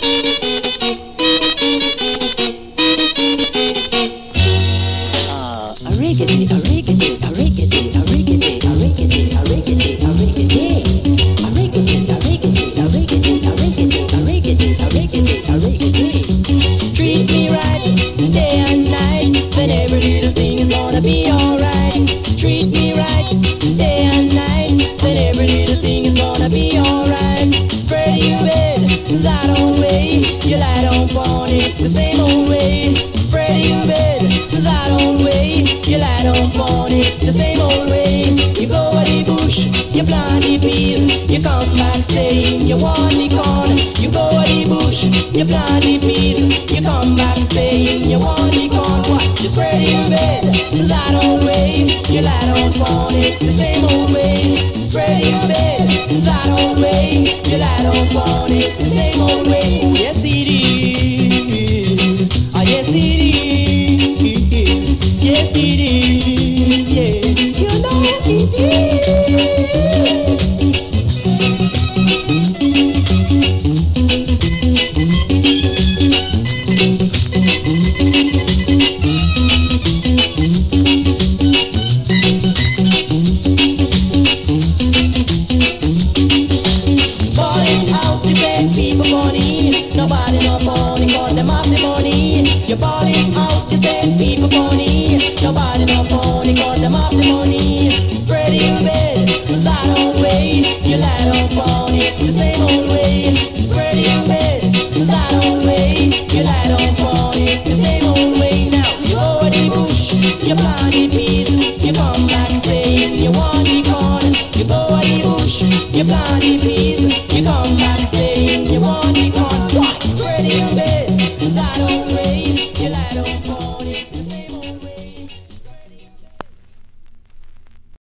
Treat me right day and night, then every little thing is gonna be alright. Treat me right day and night, then every little thing is gonna be alright. Spread your bed, lie down way, you lie down on it the same old way. Spread your bed, lie down way, you lie down on it the same old way. You go to the bush, you plant the peas, you come back saying you want the corn. You go to the bush, you plant the peas, you come back saying you want the corn. What? You spread your bed, lie down way, you lie down on it the same old way. Spread your bed, lie down way, you lie down on it the same old way. Yes it is, ah yes it is, yes it is, yeah, you know it is. Nobody no phony, cause them have the money. You're balling out, you send people money. Nobody no phony, cause them have the money. Spread your bed, lie down way, you lie down on it the same old way. Spread your bed, lie down way, you lie down on it the same old way. Now you go to the bush, you plant the peas, you come back saying you want the corn. You go to the bush, you plant the peas.